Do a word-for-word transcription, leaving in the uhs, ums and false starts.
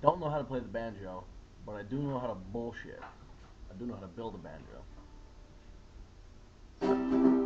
don't know how to play the banjo, but I do know how to bullshit. I do know how to build a banjo.